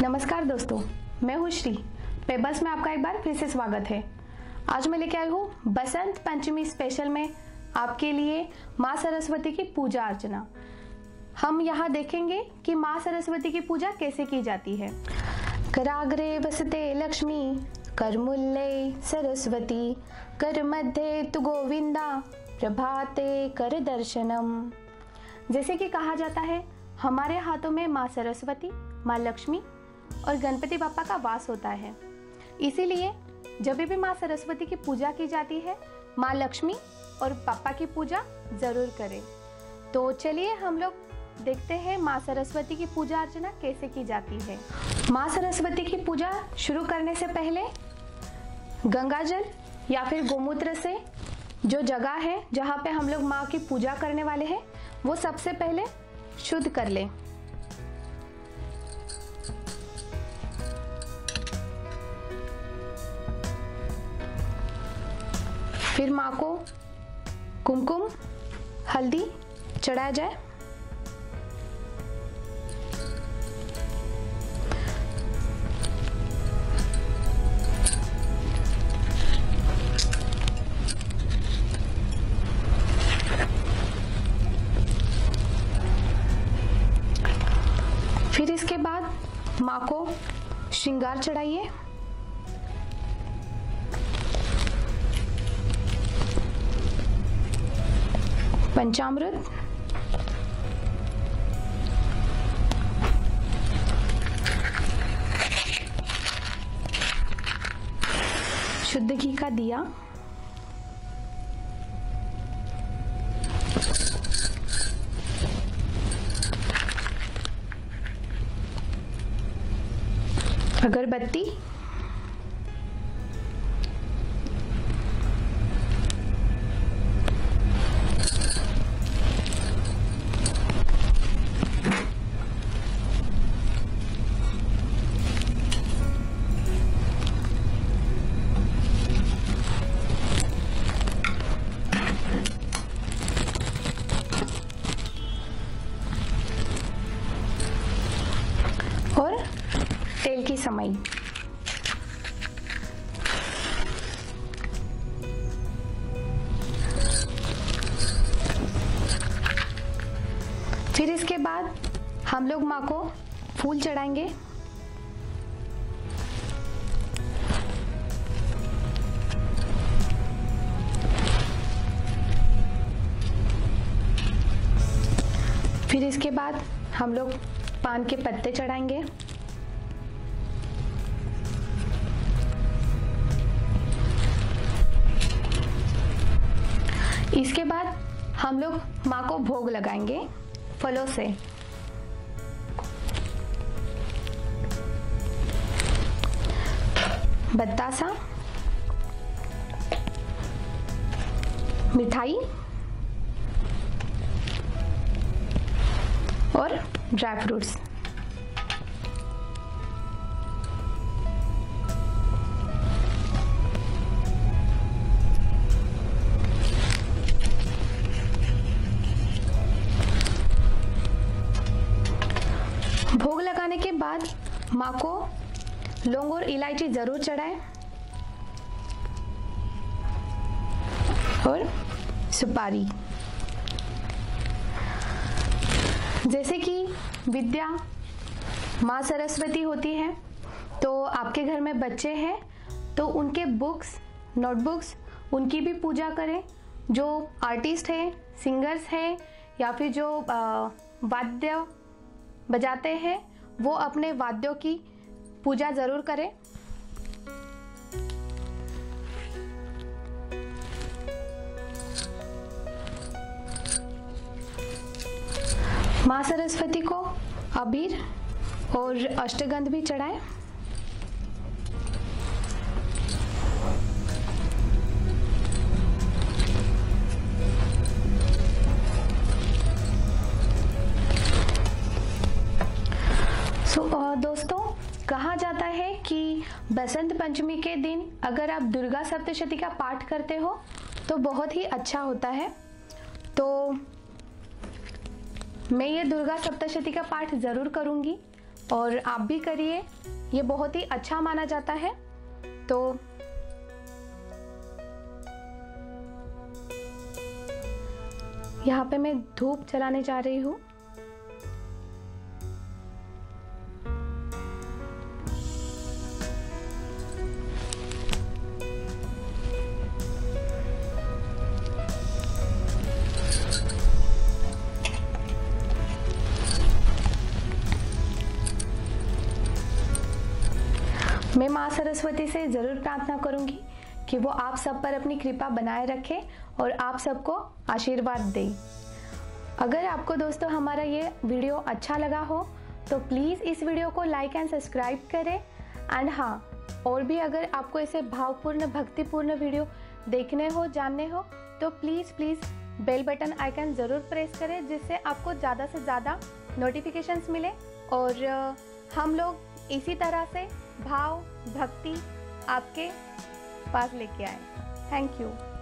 नमस्कार दोस्तों, मैं हूँ श्री। पेबल्स में आपका एक बार फिर से स्वागत है। आज मैं लेके आई हूँ बसंत पंचमी स्पेशल में आपके लिए माँ सरस्वती की पूजा अर्चना। हम यहाँ देखेंगे कि माँ सरस्वती की पूजा कैसे की जाती है। कराग्रे वसते लक्ष्मी, करमुल्ले सरस्वती, कर मध्य तु गोविंदा, प्रभाते कर दर्शनम। जैसे कि कहा जाता है, हमारे हाथों में माँ सरस्वती, माँ लक्ष्मी और गणपति बाप्पा का वास होता है। इसीलिए जब भी माँ सरस्वती की पूजा की जाती है, माँ लक्ष्मी और पापा की पूजा ज़रूर करें। तो चलिए हम लोग देखते हैं माँ सरस्वती की पूजा अर्चना कैसे की जाती है। माँ सरस्वती की पूजा शुरू करने से पहले गंगाजल या फिर गोमूत्र से जो जगह है जहाँ पे हम लोग माँ की पूजा करने वाले हैं, वो सबसे पहले शुद्ध कर लें। फिर माँ को कुमकुम हल्दी चढ़ाया जाए। फिर इसके बाद माँ को श्रृंगार चढ़ाइए। पंचामृत, शुद्ध घी का दिया, अगरबत्ती, और तेल की समाई। फिर इसके बाद हम लोग माँ को फूल चढ़ाएंगे। फिर इसके बाद हम लोग पान के पत्ते चढ़ाएंगे। इसके बाद हम लोग माँ को भोग लगाएंगे फलों से। बतासा, मिठाई और ड्राई फ्रूट्स। भोग लगाने के बाद माँ को लौंग और इलायची जरूर चढ़ाएं और सुपारी। जैसे कि विद्या माँ सरस्वती होती है, तो आपके घर में बच्चे हैं तो उनके बुक्स, नोटबुक्स, उनकी भी पूजा करें। जो आर्टिस्ट हैं, सिंगर्स हैं या फिर जो वाद्य बजाते हैं, वो अपने वाद्यों की पूजा जरूर करें। माँ सरस्वती को अबीर और अष्टगंध भी चढ़ाएं। दोस्तों, कहा जाता है कि बसंत पंचमी के दिन अगर आप दुर्गा सप्तशती का पाठ करते हो तो बहुत ही अच्छा होता है। तो मैं ये दुर्गा सप्तशती का पाठ ज़रूर करूँगी। और आप भी करिए, ये बहुत ही अच्छा माना जाता है। तो यहाँ पे मैं धूप जलाने जा रही हूँ। मैं माँ सरस्वती से ज़रूर प्रार्थना करूंगी कि वो आप सब पर अपनी कृपा बनाए रखे और आप सबको आशीर्वाद दे। अगर आपको दोस्तों हमारा ये वीडियो अच्छा लगा हो तो प्लीज़ इस वीडियो को लाइक एंड सब्सक्राइब करें। एंड हाँ, और भी अगर आपको ऐसे भावपूर्ण भक्तिपूर्ण वीडियो देखने हो, जानने हो, तो प्लीज़ बेल बटन आइकन ज़रूर प्रेस करें, जिससे आपको ज़्यादा से ज़्यादा नोटिफिकेशंस मिले और हम लोग इसी तरह से भाव भक्ति आपके पास लेके आए। Thank you.